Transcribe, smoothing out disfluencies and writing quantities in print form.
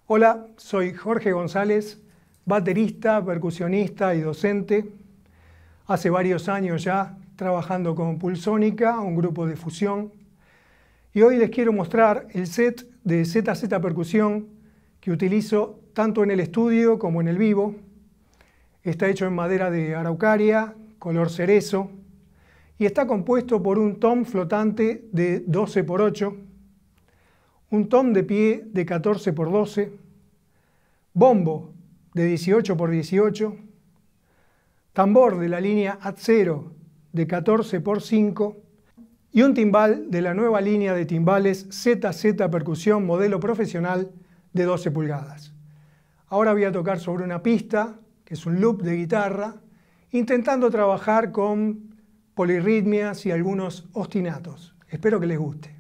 Hola, soy Jorge González, baterista, percusionista y docente. Hace varios años ya trabajando con Pulsónica, un grupo de fusión. Y hoy les quiero mostrar el set de ZZ Percusión que utilizo tanto en el estudio como en el vivo. Está hecho en madera de araucaria, color cerezo, y está compuesto por un tom flotante de 12 por 8, un tom de pie de 14 por 12, bombo de 18 por 18, tambor de la línea AD0 de 14 por 5 y un timbal de la nueva línea de timbales ZZ Percusión modelo profesional de 12 pulgadas. Ahora voy a tocar sobre una pista, que es un loop de guitarra, intentando trabajar con polirritmias y algunos ostinatos. Espero que les guste.